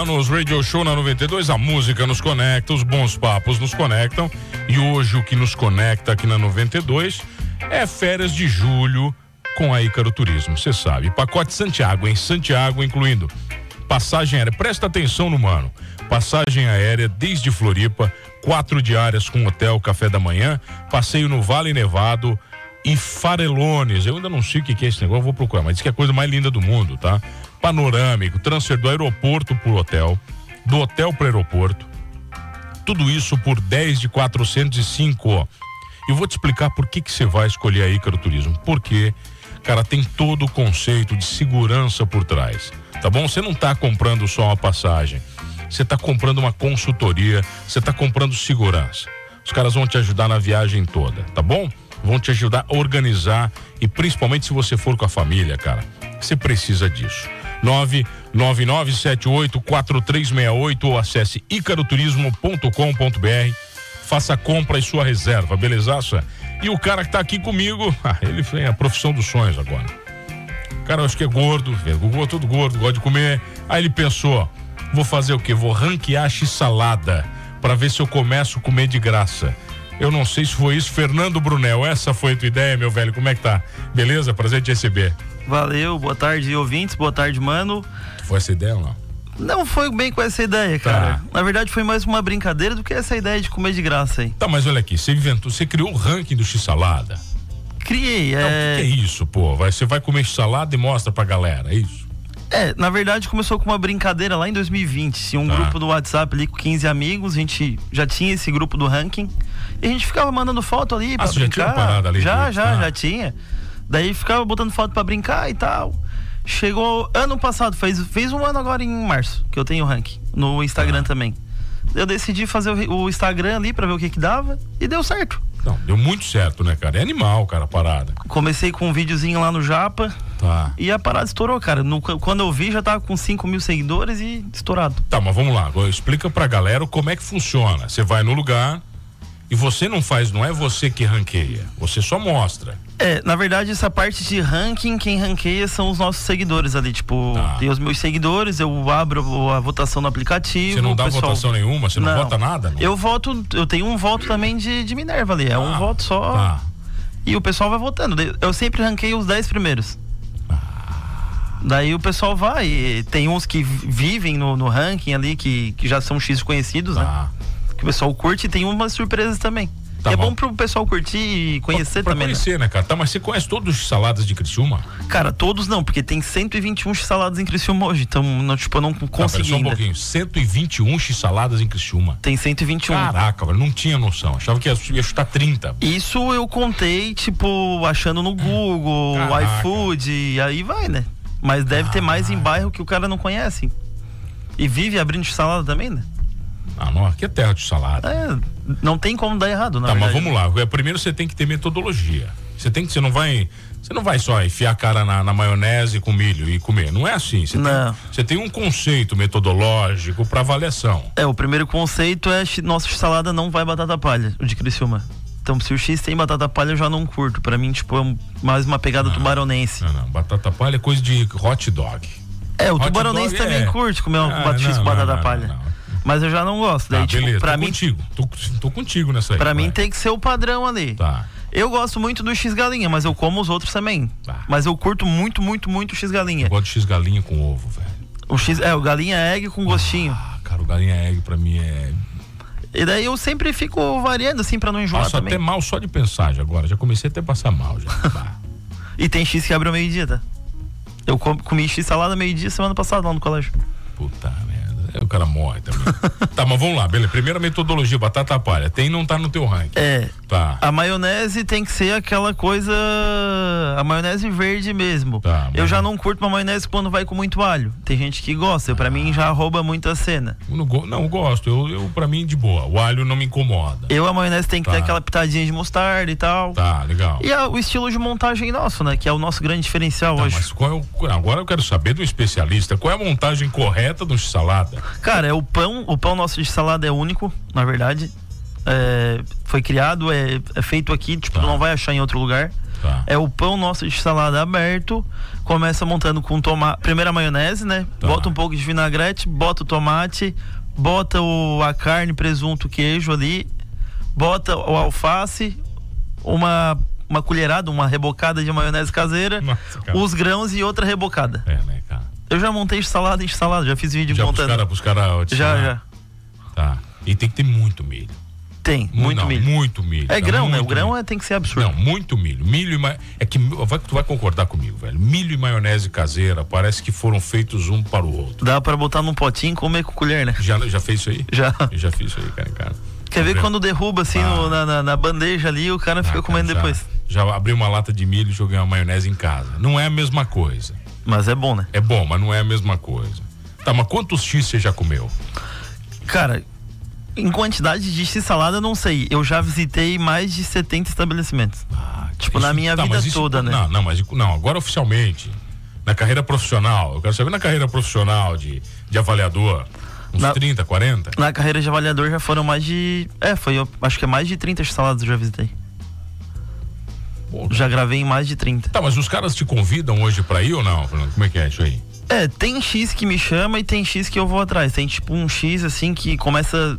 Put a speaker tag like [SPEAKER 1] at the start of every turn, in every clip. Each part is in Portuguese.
[SPEAKER 1] anos, Radio Show na 92, a música nos conecta, os bons papos nos conectam. E hoje o que nos conecta aqui na 92 é férias de julho com a Ícaro Turismo. Você sabe, pacote Santiago, em Santiago, incluindo passagem aérea, presta atenção no mano, passagem aérea desde Floripa, 4 diárias com hotel, café da manhã, passeio no Vale Nevado e Farelones. Eu ainda não sei o que é esse negócio, eu vou procurar, mas diz que é a coisa mais linda do mundo, tá? Panorâmico, transfer do aeroporto pro hotel, do hotel pro aeroporto, tudo isso por 10 de 405, ó. Eu vou te explicar por que você vai escolher a Ícaro Turismo, porque, cara, tem todo o conceito de segurança por trás, tá bom? Você não tá comprando só uma passagem, você tá comprando uma consultoria, você tá comprando segurança. Os caras vão te ajudar na viagem toda, tá bom? Vão te ajudar a organizar e principalmente se você for com a família, cara, você precisa disso. 999784368 ou acesse icaroturismo.com.br. Faça a compra e sua reserva, belezaça? E o cara que tá aqui comigo, ele fez a profissão dos sonhos agora. O cara, eu acho que é gordo, todo gordo, gosta de comer. Aí ele pensou, vou fazer o quê? Vou ranquear x-salada pra ver se eu começo a comer de graça. Eu não sei se foi isso. Fernando Brunel, essa foi a tua ideia, meu velho? Como é que tá? Beleza? Prazer te receber.
[SPEAKER 2] Valeu, boa tarde, ouvintes, boa tarde, mano.
[SPEAKER 1] Foi essa ideia ou não?
[SPEAKER 2] Não foi bem com essa ideia, cara.
[SPEAKER 1] Tá.
[SPEAKER 2] Na verdade foi mais uma brincadeira do que essa ideia de comer de graça aí.
[SPEAKER 1] Tá, mas olha aqui, você criou o ranking do x-salada.
[SPEAKER 2] Criei,
[SPEAKER 1] Não, o que é isso, pô? Você vai comer x-salada e mostra pra galera, é isso?
[SPEAKER 2] Na verdade começou com uma brincadeira lá em 2020. Tinha um grupo do WhatsApp ali com 15 amigos, a gente já tinha esse grupo do ranking. E a gente ficava mandando foto ali pra brincar. Já tinha uma parada ali? Já tinha. Daí ficava botando foto pra brincar e tal. Chegou ano passado, fez um ano agora em março, que eu tenho o ranking no Instagram também. Eu decidi fazer o Instagram ali pra ver o que dava e deu certo.
[SPEAKER 1] Não, deu muito certo, né, cara? É animal, cara, a parada.
[SPEAKER 2] Comecei com um videozinho lá no Japa.
[SPEAKER 1] Tá.
[SPEAKER 2] E a parada estourou, cara. Quando eu vi, já tava com 5 mil seguidores e estourado.
[SPEAKER 1] Tá, mas vamos lá. Agora explica pra galera como é que funciona. Você vai no lugar e você não é você que ranqueia. Você só mostra.
[SPEAKER 2] Na verdade, essa parte de ranking, quem ranqueia são os nossos seguidores ali. Tipo, tem os meus seguidores, eu abro a votação no aplicativo.
[SPEAKER 1] Você não dá votação nenhuma? Você não vota nada? Não?
[SPEAKER 2] Eu tenho um voto também de Minerva ali. É um voto só. Tá. E o pessoal vai votando. Eu sempre ranqueio os 10 primeiros. Daí o pessoal vai. E tem uns que vivem no ranking ali, que já são X conhecidos, né? Que o pessoal curte, e tem umas surpresas também. Tá, é bom pro pessoal curtir e conhecer também.
[SPEAKER 1] Conhecer, né, cara? Tá, mas você conhece todos os saladas de Criciúma?
[SPEAKER 2] Cara, todos não, porque tem 121 saladas em Criciúma hoje. Então, eu não consegui
[SPEAKER 1] só um pouquinho. 121 saladas em Criciúma.
[SPEAKER 2] Tem 121.
[SPEAKER 1] Caraca, velho, não tinha noção. Achava que ia chutar 30.
[SPEAKER 2] Isso eu contei, tipo, achando no Google, iFood, e aí vai, né? Mas deve ter mais em bairro que o cara não conhece. E vive abrindo salada também, né?
[SPEAKER 1] Não, aqui é terra de salada.
[SPEAKER 2] Não tem como dar errado, na verdade.
[SPEAKER 1] Mas vamos lá. Primeiro você tem que ter metodologia. Você não vai só enfiar a cara na maionese com milho e comer. Não é assim. Você tem um conceito metodológico para avaliação.
[SPEAKER 2] O primeiro conceito é nossa salada não vai batata palha, o de Criciúma. Então, se o X tem batata palha, eu já não curto. Pra mim, tipo, é mais uma pegada tubaronense.
[SPEAKER 1] Não. Batata palha é coisa de hot dog.
[SPEAKER 2] O tubaronense também curte comer um X com batata palha.
[SPEAKER 1] Não.
[SPEAKER 2] Mas eu já não gosto. Daí, tipo,
[SPEAKER 1] beleza,
[SPEAKER 2] pra mim,
[SPEAKER 1] tô contigo nessa aí.
[SPEAKER 2] Pra mim tem que ser o padrão ali.
[SPEAKER 1] Tá.
[SPEAKER 2] Eu gosto muito do X-galinha, mas eu como os outros também. Mas eu curto muito, muito, muito o X-galinha.
[SPEAKER 1] Eu gosto de X-galinha com ovo, velho.
[SPEAKER 2] O galinha egg com gostinho.
[SPEAKER 1] Cara, o galinha egg pra mim é...
[SPEAKER 2] E daí eu sempre fico variando assim pra não enjoar também.
[SPEAKER 1] Até mal só de pensar agora. Já comecei até a passar mal já.
[SPEAKER 2] E tem X que abre ao meio-dia, tá? Eu comi X-salada meio-dia semana passada lá no colégio.
[SPEAKER 1] Puta merda. O cara morre também. Tá, mas vamos lá, beleza. Primeira metodologia, batata palha. Não tá no teu ranking. Tá.
[SPEAKER 2] A maionese tem que ser aquela coisa... A maionese verde mesmo.
[SPEAKER 1] Tá,
[SPEAKER 2] eu já não curto uma maionese quando vai com muito alho. Tem gente que gosta. Pra mim já rouba muito a cena.
[SPEAKER 1] Não, eu gosto. Eu pra mim, de boa. O alho não me incomoda.
[SPEAKER 2] A maionese tem que ter aquela pitadinha de mostarda e tal.
[SPEAKER 1] Tá, legal.
[SPEAKER 2] E o estilo de montagem nosso, né? Que é o nosso grande diferencial hoje.
[SPEAKER 1] Mas agora eu quero saber do especialista. Qual é a montagem correta do salada?
[SPEAKER 2] Cara, o pão nosso de salada é único, na verdade. Foi criado, é feito aqui, tipo, não vai achar em outro lugar.
[SPEAKER 1] Tá.
[SPEAKER 2] É o pão nosso de salada aberto, Começa montando com tomate. Primeiro a maionese, né?
[SPEAKER 1] Tá.
[SPEAKER 2] Bota um pouco de vinagrete, bota o tomate, bota a carne, presunto, queijo ali, bota o alface, uma colherada, uma rebocada de maionese caseira,
[SPEAKER 1] Nossa,
[SPEAKER 2] os grãos e outra rebocada.
[SPEAKER 1] Né, cara?
[SPEAKER 2] Eu já montei salada, já fiz vídeo
[SPEAKER 1] já
[SPEAKER 2] montando.
[SPEAKER 1] Pros caras
[SPEAKER 2] já.
[SPEAKER 1] Tá. E tem que ter muito milho.
[SPEAKER 2] Tem, muito milho.
[SPEAKER 1] Muito milho.
[SPEAKER 2] É grão, né? O grão tem que ser absurdo.
[SPEAKER 1] Não, muito milho. Milho e é que tu vai concordar comigo, velho. Milho e maionese caseira parece que foram feitos um para o outro.
[SPEAKER 2] Dá pra botar num potinho e comer com colher, né?
[SPEAKER 1] Já fez isso aí?
[SPEAKER 2] Já.
[SPEAKER 1] Eu já fiz isso aí, cara.
[SPEAKER 2] Quer ver quando derruba assim na bandeja ali, o cara fica comendo depois.
[SPEAKER 1] Já abri uma lata de milho e joguei uma maionese em casa. Não é a mesma coisa.
[SPEAKER 2] Mas é bom, né?
[SPEAKER 1] É bom, mas não é a mesma coisa. Tá, mas quantos X você já comeu?
[SPEAKER 2] Cara, em quantidade de X-salada, não sei. Eu já visitei mais de 70 estabelecimentos. Na minha vida toda, né?
[SPEAKER 1] Não, agora oficialmente. Na carreira profissional. Eu quero saber na carreira profissional de avaliador. Uns 30, 40?
[SPEAKER 2] Na carreira de avaliador já foram mais de... acho que é mais de 30 X-saladas eu já visitei. Já gravei em mais de 30.
[SPEAKER 1] Tá, mas os caras te convidam hoje pra ir ou não, Fernando? Como é que é isso aí?
[SPEAKER 2] Tem X que me chama e tem X que eu vou atrás. Tem tipo um X assim que começa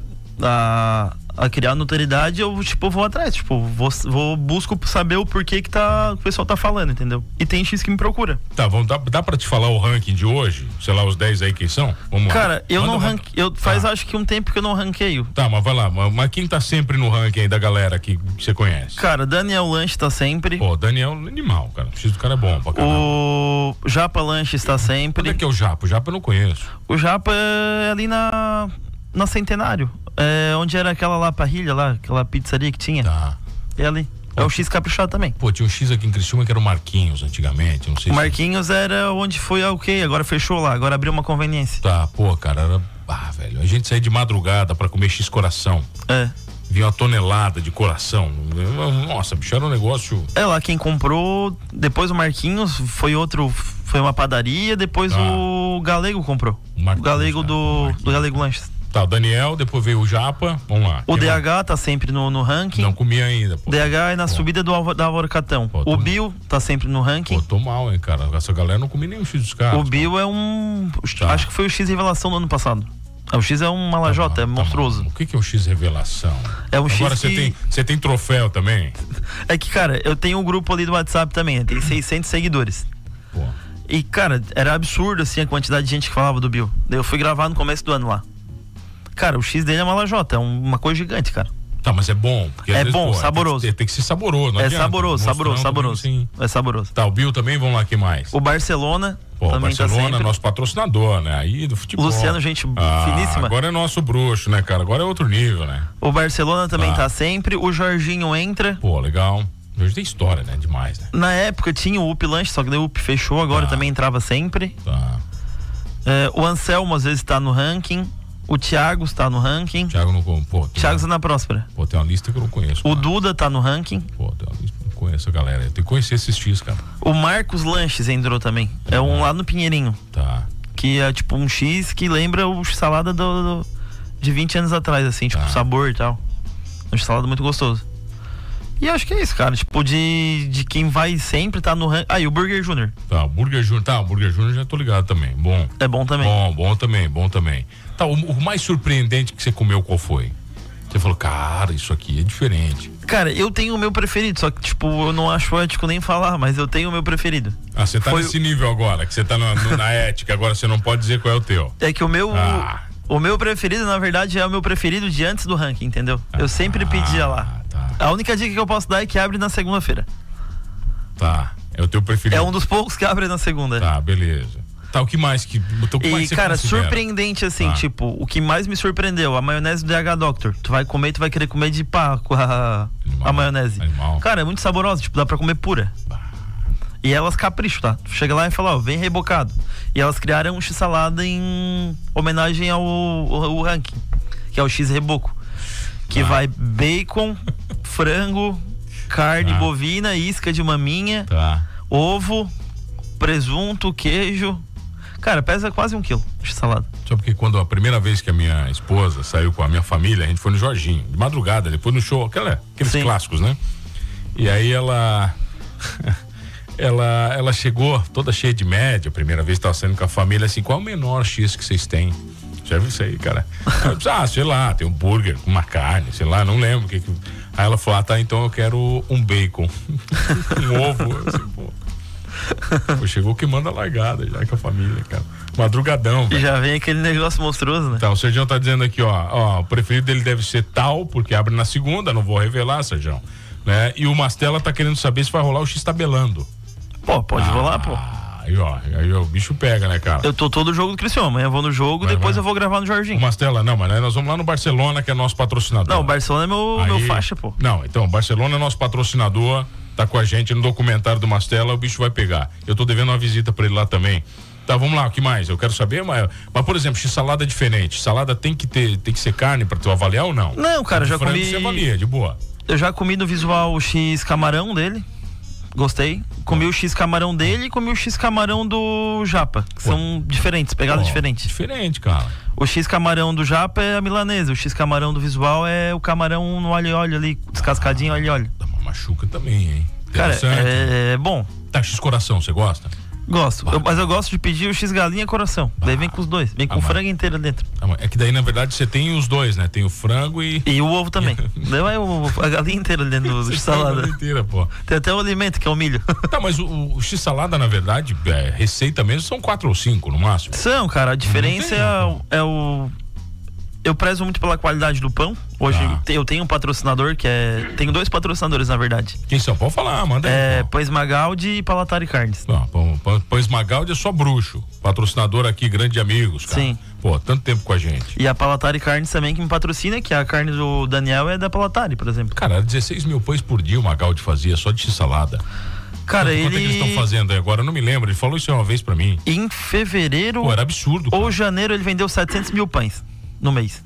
[SPEAKER 2] a criar notoriedade, eu vou atrás, busco saber o porquê que o pessoal tá falando, entendeu? E tem X que me procura.
[SPEAKER 1] Tá, dá pra te falar o ranking de hoje? Sei lá, os 10 aí quem são? Vamos lá.
[SPEAKER 2] Cara, eu não ranqueio, faz acho que um tempo que eu não ranqueio.
[SPEAKER 1] Tá, mas vai lá, mas quem tá sempre no ranking aí da galera que você conhece?
[SPEAKER 2] Cara, Daniel Lanche tá sempre.
[SPEAKER 1] Pô, Daniel animal, cara, o X do cara é bom pra caramba.
[SPEAKER 2] O Japa Lanche está sempre.
[SPEAKER 1] Onde é que é o Japa? O Japa eu não conheço.
[SPEAKER 2] O Japa é ali na Centenário. Onde era aquela lá parrilha lá, aquela pizzaria que tinha.
[SPEAKER 1] Tá.
[SPEAKER 2] É ali. É o X caprichado também.
[SPEAKER 1] Pô, tinha um X aqui em Criciúma que era o Marquinhos antigamente, não sei.
[SPEAKER 2] O Marquinhos era onde foi agora fechou lá, agora abriu uma conveniência.
[SPEAKER 1] Tá, pô, cara, velho, a gente saía de madrugada pra comer X coração. Vinha uma tonelada de coração. Nossa, bicho, era um negócio.
[SPEAKER 2] Lá quem comprou, depois o Marquinhos, foi uma padaria, depois o Galego comprou. O Galego do Galego Lanches.
[SPEAKER 1] Tá, o Daniel, depois veio o Japa, vamos lá.
[SPEAKER 2] O DH tá sempre no ranking.
[SPEAKER 1] Não comia ainda, pô.
[SPEAKER 2] DH é na subida da Alvorcatão. O Bill tá sempre no ranking.
[SPEAKER 1] Pô, tô mal, hein, cara. Essa galera não comia nem o X dos caras.
[SPEAKER 2] O Bill é acho que foi o X revelação do ano passado. O X é uma lajota, é monstruoso.
[SPEAKER 1] O que é o X revelação?
[SPEAKER 2] É um
[SPEAKER 1] Agora
[SPEAKER 2] X
[SPEAKER 1] você tem troféu também?
[SPEAKER 2] É que, cara, eu tenho um grupo ali do WhatsApp também, tem 600 seguidores.
[SPEAKER 1] Pô.
[SPEAKER 2] E, cara, era absurdo, assim, a quantidade de gente que falava do Bill. Daí eu fui gravar no começo do ano lá. Cara, o X dele é uma lajota, é uma coisa gigante, cara.
[SPEAKER 1] Tá, mas é bom.
[SPEAKER 2] É bom, saboroso.
[SPEAKER 1] Tem que ser saboroso, não
[SPEAKER 2] é
[SPEAKER 1] adianta.
[SPEAKER 2] Saboroso.
[SPEAKER 1] Assim.
[SPEAKER 2] É saboroso.
[SPEAKER 1] Tá, o Bill também, vamos lá, que mais?
[SPEAKER 2] O Barcelona.
[SPEAKER 1] Pô,
[SPEAKER 2] também
[SPEAKER 1] Barcelona,
[SPEAKER 2] tá
[SPEAKER 1] nosso patrocinador, né? Aí do futebol.
[SPEAKER 2] Luciano, gente finíssima.
[SPEAKER 1] Agora é nosso bruxo, né, cara? Agora é outro nível, né?
[SPEAKER 2] O Barcelona também tá sempre. O Jorginho entra.
[SPEAKER 1] Pô, legal. Hoje tem história, né? Demais, né?
[SPEAKER 2] Na época tinha o UP Lanche, só que o UP fechou, agora também entrava sempre.
[SPEAKER 1] Tá.
[SPEAKER 2] O Anselmo às vezes tá no ranking. O Thiago está no ranking.
[SPEAKER 1] Thiago não. Pô,
[SPEAKER 2] Thiago está na Próspera.
[SPEAKER 1] Pô, tem uma lista que eu não conheço.
[SPEAKER 2] O Duda tá no ranking.
[SPEAKER 1] Pô, tem uma lista que eu não conheço a galera. Eu tenho que conhecer esses X, cara.
[SPEAKER 2] O Marcos Lanches entrou também. É um lá no Pinheirinho.
[SPEAKER 1] Tá.
[SPEAKER 2] Que é tipo um X que lembra o salada de 20 anos atrás, assim, tipo, sabor e tal. Um salada muito gostoso. E eu acho que é isso, cara. Tipo, de quem vai sempre tá no ranking. E o Burger Júnior.
[SPEAKER 1] Tá, o Burger Júnior. Tá, o Burger Júnior já tô ligado também. Bom.
[SPEAKER 2] É bom também.
[SPEAKER 1] Bom também. Tá, o mais surpreendente que você comeu qual foi? Você falou, cara, isso aqui é diferente.
[SPEAKER 2] Cara, eu tenho o meu preferido, só que, tipo, eu não acho ético nem falar, mas eu tenho o meu preferido.
[SPEAKER 1] Você tá nesse nível agora, que você tá na ética, agora você não pode dizer qual é o teu.
[SPEAKER 2] É que o meu preferido, na verdade, é o meu preferido de antes do ranking, entendeu? Eu sempre pedia lá.
[SPEAKER 1] Tá.
[SPEAKER 2] A única dica que eu posso dar é que abre na segunda-feira.
[SPEAKER 1] Tá, é o teu preferido.
[SPEAKER 2] É um dos poucos que abre na segunda.
[SPEAKER 1] Tá, beleza. Tá, o que mais que você
[SPEAKER 2] cara,
[SPEAKER 1] considera?
[SPEAKER 2] Surpreendente assim, tipo, o que mais me surpreendeu, a maionese do DH Doctor. Tu vai comer, tu vai querer comer de pá com a maionese.
[SPEAKER 1] Animal.
[SPEAKER 2] Cara, é muito saborosa, tipo, dá pra comer pura. E elas capricham, tá? Tu chega lá e fala, vem rebocado. E elas criaram um X-salada em homenagem ao ranking, que é o X reboco. Que vai bacon, frango, carne bovina, isca de maminha, ovo, presunto, queijo. Cara, pesa quase 1 quilo de salada.
[SPEAKER 1] Só porque quando a primeira vez que a minha esposa saiu com a minha família, a gente foi no Jorginho, de madrugada, depois no show, aqueles clássicos, né? E aí ela ela chegou toda cheia de média, primeira vez que tava saindo com a família, assim, qual é o menor X que vocês têm? Já viu isso aí, cara? Sei lá, tem um burger com uma carne, sei lá, não lembro o que. Aí ela falou, tá, então eu quero um bacon. Um ovo, assim, pô, chegou que manda largada já com a família, cara. Madrugadão, velho.
[SPEAKER 2] E já vem aquele negócio monstruoso, né?
[SPEAKER 1] Tá, o Sergião tá dizendo aqui, ó, o preferido dele deve ser tal, porque abre na segunda, não vou revelar, Sergião. Né? E o Mastella tá querendo saber se vai rolar o X tabelando.
[SPEAKER 2] Pô, pode rolar, pô.
[SPEAKER 1] Aí, ó, o bicho pega, né, cara?
[SPEAKER 2] Eu tô todo jogo do Criciúma, amanhã eu vou no jogo, depois eu vou gravar no Jorginho.
[SPEAKER 1] O Mastella, não, mas nós vamos lá no Barcelona, que é nosso patrocinador.
[SPEAKER 2] Não, o Barcelona é meu faixa, pô.
[SPEAKER 1] Não, então, o Barcelona é nosso patrocinador, tá com a gente no documentário do Mastella, o bicho vai pegar. Eu tô devendo uma visita pra ele lá também. Tá, vamos lá, o que mais? Eu quero saber, mas por exemplo, salada é diferente. Salada tem que ser carne pra tu avaliar ou não?
[SPEAKER 2] Não, cara, já comi.
[SPEAKER 1] Você avalia, de boa.
[SPEAKER 2] Eu já comi no visual o X camarão dele. Gostei. Comi o X camarão dele e comi o X camarão do Japa. Que são diferentes, pegadas diferentes.
[SPEAKER 1] Diferente, cara.
[SPEAKER 2] O X camarão do Japa é a milanesa. O X camarão do visual é o camarão no alho e óleo ali, descascadinho alho e óleo.
[SPEAKER 1] Machuca também, hein?
[SPEAKER 2] Cara, é bom.
[SPEAKER 1] Tá, X coração, você gosta?
[SPEAKER 2] Gosto, mas eu gosto de pedir o X galinha coração. Daí vem com os dois, vem com o frango inteiro dentro.
[SPEAKER 1] É que daí na verdade você tem os dois, né? Tem o frango e
[SPEAKER 2] o ovo também. Daí vai a galinha inteira dentro do X-salada. A galinha inteira, pô. Tem até o alimento, que é o milho.
[SPEAKER 1] Tá, mas o X-salada na verdade, receita mesmo, são 4 ou 5 no máximo.
[SPEAKER 2] São, cara, a diferença é o... Eu prezo muito pela qualidade do pão. Hoje eu tenho um patrocinador tenho 2 patrocinadores, na verdade.
[SPEAKER 1] Quem são? Pode falar, manda aí.
[SPEAKER 2] Pães Magaldi e Palatari Carnes.
[SPEAKER 1] Pães Magaldi é só bruxo. Patrocinador aqui, grande amigos, cara.
[SPEAKER 2] Sim.
[SPEAKER 1] Pô, tanto tempo com a gente.
[SPEAKER 2] E a Palatari Carnes também que me patrocina, que a carne do Daniel é da Palatari, por exemplo.
[SPEAKER 1] Cara, 16 mil pães por dia o Magaldi fazia, só de X-salada.
[SPEAKER 2] Cara,
[SPEAKER 1] quanto é que eles estão fazendo aí agora? Eu não me lembro, ele falou isso uma vez pra mim.
[SPEAKER 2] Em fevereiro...
[SPEAKER 1] Pô, era absurdo, cara.
[SPEAKER 2] Ou janeiro ele vendeu 700 mil pães no mês.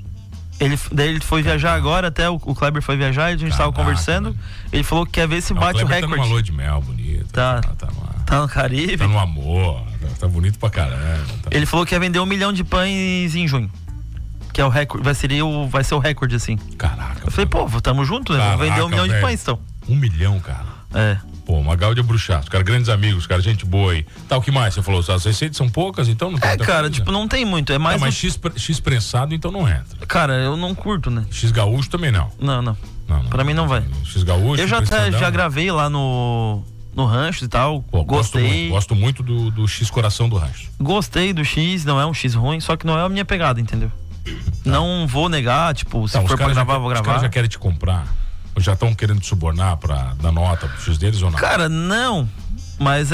[SPEAKER 2] Daí ele foi viajar agora, até o Kleber foi viajar, a gente tava conversando. Ele falou que quer ver se bate o recorde.
[SPEAKER 1] Tá numa lua de mel bonita.
[SPEAKER 2] Tá no Caribe.
[SPEAKER 1] Tá no amor. Tá bonito pra caramba.
[SPEAKER 2] Ele falou que ia vender 1 milhão de pães em junho. Que é o recorde, vai ser o recorde, assim.
[SPEAKER 1] Caraca.
[SPEAKER 2] Eu falei, pô, tamo junto, né? Vamos vender 1 milhão de pães, então.
[SPEAKER 1] 1 milhão, cara.
[SPEAKER 2] É.
[SPEAKER 1] Pô, Magaldi é bruxaço, cara, grandes amigos, cara, gente boa aí. Tá, o que mais? Você falou, as receitas são poucas, então não tem.
[SPEAKER 2] Cara, tipo, não tem muito, é mais...
[SPEAKER 1] mas X prensado, então não entra.
[SPEAKER 2] Cara, eu não curto, né?
[SPEAKER 1] X gaúcho também não.
[SPEAKER 2] Não. Pra mim não vai.
[SPEAKER 1] X gaúcho...
[SPEAKER 2] Eu já gravei lá no rancho e tal. Pô, gostei.
[SPEAKER 1] Gosto muito do X coração do rancho.
[SPEAKER 2] Gostei do X, não é um X ruim, só que não é a minha pegada, entendeu? Tá. Não vou negar, tipo, se for pra gravar, vou gravar. Os
[SPEAKER 1] caras já querem te comprar? Ou já estão querendo te subornar pra dar nota pro X deles ou não?
[SPEAKER 2] Cara, não. Mas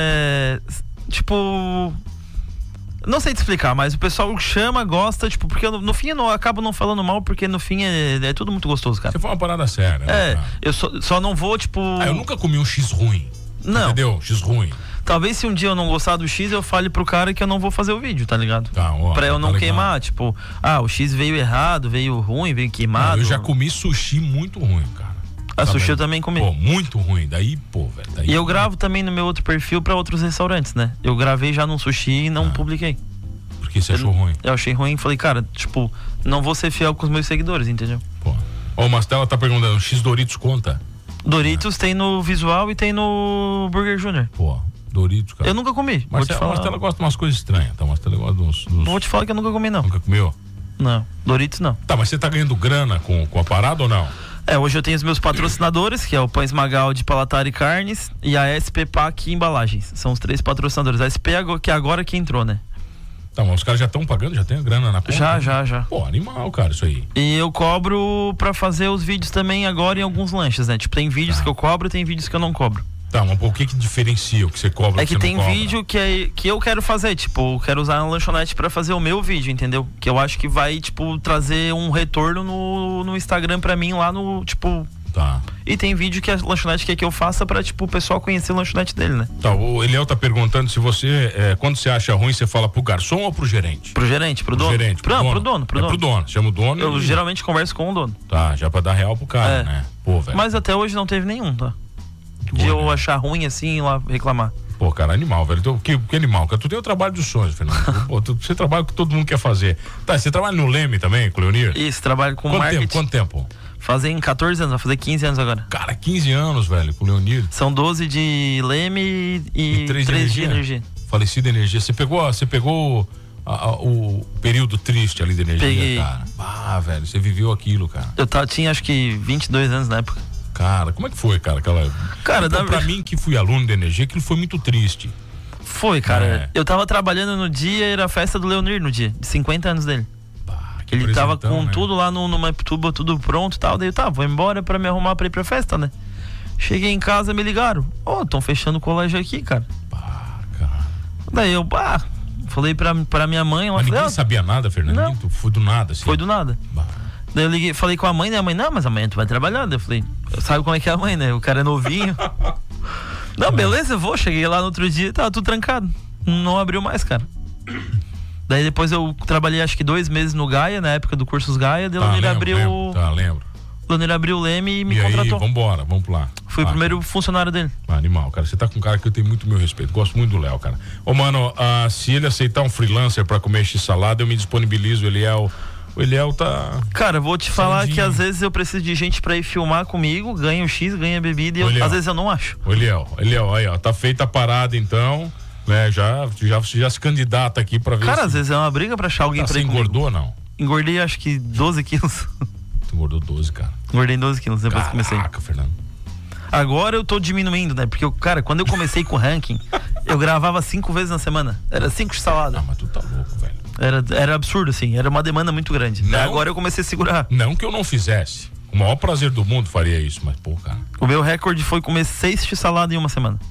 [SPEAKER 2] tipo... Não sei te explicar, mas o pessoal chama, gosta, tipo, porque no fim eu acabo não falando mal, porque no fim é tudo muito gostoso, cara.
[SPEAKER 1] Você foi uma parada séria, né?
[SPEAKER 2] Eu só não vou, tipo...
[SPEAKER 1] eu nunca comi um X ruim. Não. Entendeu? X ruim.
[SPEAKER 2] Talvez se um dia eu não gostar do X, eu fale pro cara que eu não vou fazer o vídeo, tá ligado? Pra eu não queimar, tipo, o X veio errado, veio ruim, veio queimado.
[SPEAKER 1] Eu já comi sushi muito ruim, cara.
[SPEAKER 2] Sushi eu também comi.
[SPEAKER 1] Pô, muito ruim. Daí, velho.
[SPEAKER 2] E eu gravo também no meu outro perfil pra outros restaurantes, né? Eu gravei já num sushi e não publiquei.
[SPEAKER 1] Porque você achou ruim?
[SPEAKER 2] Eu achei ruim e falei, cara, tipo, não vou ser fiel com os meus seguidores, entendeu?
[SPEAKER 1] Pô. Ó, o Mastella tá perguntando, X Doritos conta?
[SPEAKER 2] Doritos tem no Visual e tem no Burger Junior.
[SPEAKER 1] Pô, Doritos, cara.
[SPEAKER 2] Eu nunca comi.
[SPEAKER 1] O Mastella gosta de umas coisas estranhas, tá? O Mastella gosta de uns...
[SPEAKER 2] Vou te falar que eu nunca comi, não.
[SPEAKER 1] Nunca comeu?
[SPEAKER 2] Não, Doritos não.
[SPEAKER 1] Tá, mas você tá ganhando grana com a parada ou não?
[SPEAKER 2] Hoje eu tenho os meus patrocinadores, que é o Pães Magaldi, Palatari Carnes e a SP Pac Embalagens. São os 3 patrocinadores. A SP que agora que entrou, né?
[SPEAKER 1] Tá, mas os caras já estão pagando, já tem a grana na conta?
[SPEAKER 2] Já.
[SPEAKER 1] Pô, animal, cara, isso aí.
[SPEAKER 2] E eu cobro pra fazer os vídeos também agora em alguns lanches, né? Tipo, tem vídeos que eu cobro e tem vídeos que eu não cobro.
[SPEAKER 1] Tá, mas o que diferencia o que você cobra?
[SPEAKER 2] É que tem vídeo que eu quero fazer, tipo, eu quero usar a lanchonete pra fazer o meu vídeo, entendeu? Que eu acho que vai, tipo, trazer um retorno no Instagram pra mim lá no, tipo...
[SPEAKER 1] Tá.
[SPEAKER 2] E tem vídeo que a lanchonete quer que eu faça pra, tipo, o pessoal conhecer a lanchonete dele, né?
[SPEAKER 1] Tá, o Eliel tá perguntando se você, quando você acha ruim, você fala pro garçom ou pro gerente?
[SPEAKER 2] Pro gerente, pro dono.
[SPEAKER 1] Gerente,
[SPEAKER 2] pro dono.
[SPEAKER 1] Pro dono, chama o dono.
[SPEAKER 2] Eu geralmente converso com o dono.
[SPEAKER 1] Tá, já pra dar real pro cara, né? Pô, velho.
[SPEAKER 2] Mas até hoje não teve nenhum, tá? De eu achar ruim assim e lá reclamar.
[SPEAKER 1] Pô, cara, animal, velho. Que animal, cara. Tu tem o trabalho dos sonhos, Fernando. Pô, você trabalha o que todo mundo quer fazer. Tá, você trabalha no Leme também, com o Leonir?
[SPEAKER 2] Isso, trabalho com marketing.
[SPEAKER 1] Quanto tempo?
[SPEAKER 2] Fazem 14 anos, vai fazer 15 anos agora.
[SPEAKER 1] Cara, 15 anos, velho, com o Leonir.
[SPEAKER 2] São 12 de Leme e 3 de energia.
[SPEAKER 1] Falecida energia. Você pegou o período triste ali da energia,
[SPEAKER 2] Peguei.
[SPEAKER 1] cara? Ah, velho, você viveu aquilo, cara.
[SPEAKER 2] Eu tinha acho que 22 anos na época.
[SPEAKER 1] Cara, como é que foi, cara? Cara, então, pra mim que fui aluno de energia, aquilo foi muito triste.
[SPEAKER 2] Foi, cara. Eu tava trabalhando no dia, era a festa do Leonir no dia, de 50 anos dele. Ele tava com tudo lá no Maipituba, tudo pronto e tal. Daí eu vou embora pra me arrumar pra ir pra festa, né? Cheguei em casa, me ligaram. Tão fechando o colégio aqui, cara.
[SPEAKER 1] Cara.
[SPEAKER 2] Daí eu, falei pra minha mãe.
[SPEAKER 1] Mas ninguém sabia nada, Fernando? Foi do nada, assim?
[SPEAKER 2] Foi do nada. Daí eu liguei, falei com a mãe, né? A mãe, não, mas amanhã tu vai trabalhar. Daí eu falei, sabe como é que é a mãe, né? O cara é novinho. Não, beleza, eu vou. Cheguei lá no outro dia, tava tudo trancado. Não abriu mais, cara. Daí depois eu trabalhei acho que 2 meses no Gaia, na época do Cursos Gaia, daí o Leonir abriu.
[SPEAKER 1] Lembro.
[SPEAKER 2] O Leonir abriu o Leme e me contratou.
[SPEAKER 1] Aí, vambora, vamos lá.
[SPEAKER 2] Fui o primeiro funcionário dele.
[SPEAKER 1] Animal, cara. Você tá com um cara que eu tenho muito meu respeito. Gosto muito do Léo, cara. Mano, se ele aceitar um freelancer pra comer x-salada, eu me disponibilizo. O Eliel tá...
[SPEAKER 2] Cara, vou te falar que às vezes eu preciso de gente pra ir filmar comigo, ganha o X, ganha a bebida e às vezes eu não acho.
[SPEAKER 1] O Eliel, aí, ó, tá feita a parada então, né, já se candidata aqui pra ver.
[SPEAKER 2] Cara, às vezes é uma briga pra achar alguém pra ir comigo.
[SPEAKER 1] Você engordou ou não?
[SPEAKER 2] Engordei acho que 12 quilos.
[SPEAKER 1] Tu engordou 12, cara.
[SPEAKER 2] Engordei 12 quilos depois que comecei.
[SPEAKER 1] Caraca, Fernando.
[SPEAKER 2] Agora eu tô diminuindo, né, porque cara, quando eu comecei com o ranking, eu gravava 5 vezes na semana, era 5 saladas.
[SPEAKER 1] Mas tu tá louco, velho.
[SPEAKER 2] Era absurdo, assim, era uma demanda muito grande. Não, agora eu comecei a segurar.
[SPEAKER 1] Não que eu não fizesse. O maior prazer do mundo faria isso, mas pô, cara.
[SPEAKER 2] O meu recorde foi comer 6 x-saladas em uma semana.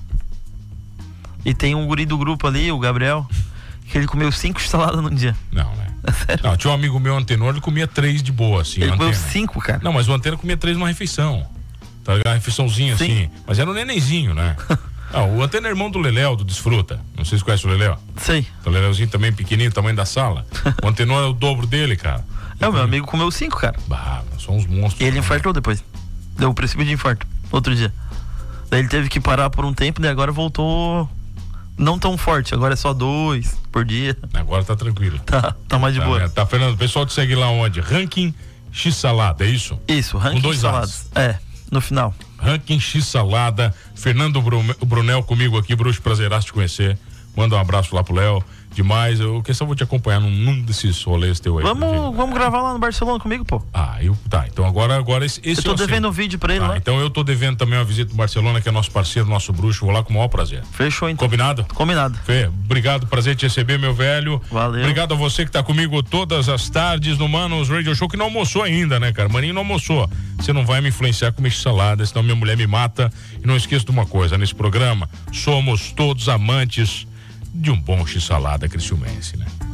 [SPEAKER 2] E tem um guri do grupo ali, o Gabriel, que ele comeu 5 x-saladas num dia.
[SPEAKER 1] Não, né? Não, tinha um amigo meu, Antenor, ele comia 3 de boa, assim.
[SPEAKER 2] Ele comeu 5, cara.
[SPEAKER 1] Não, mas o Antena comia 3 numa refeição. Tá ligado? Uma refeiçãozinha, assim. Mas era um nenenzinho, né? O Antena é irmão do Leléo, do Desfruta. Não sei se conhece o Leléo.
[SPEAKER 2] Sei.
[SPEAKER 1] O Leléozinho também pequenininho, tamanho da sala. O Antenor é o dobro dele, cara.
[SPEAKER 2] O meu amigo comeu 5, cara.
[SPEAKER 1] Nós somos monstros.
[SPEAKER 2] E ele infartou depois. Deu o princípio de infarto, outro dia. Daí ele teve que parar por um tempo, daí agora voltou não tão forte. Agora é só 2 por dia.
[SPEAKER 1] Agora tá tranquilo.
[SPEAKER 2] Tá mais de boa.
[SPEAKER 1] Tá, Fernando, o pessoal te segue lá onde? Ranking X-Salada, é isso?
[SPEAKER 2] Isso, Ranking X-Saladas. No final.
[SPEAKER 1] Ranking X-Salada. Fernando Brunel comigo aqui, Bruxo, prazeraço te conhecer. Manda um abraço lá pro Léo. Demais, eu vou te acompanhar num desses rolês teu aí.
[SPEAKER 2] Vamos gravar lá no Barcelona comigo, pô.
[SPEAKER 1] Então agora esse
[SPEAKER 2] eu tô devendo um vídeo pra ele, né?
[SPEAKER 1] Então eu tô devendo também uma visita no Barcelona, que é nosso parceiro, nosso bruxo, vou lá com o maior prazer.
[SPEAKER 2] Fechou então.
[SPEAKER 1] Combinado?
[SPEAKER 2] Combinado.
[SPEAKER 1] Fê, obrigado, prazer te receber, meu velho.
[SPEAKER 2] Valeu.
[SPEAKER 1] Obrigado a você que tá comigo todas as tardes no Manos Radio Show, que não almoçou ainda, né, cara? Maninho não almoçou. Você não vai me influenciar com salada, senão minha mulher me mata. E não esqueça de uma coisa, nesse programa somos todos amantes de um bom x-salada criciumense, né?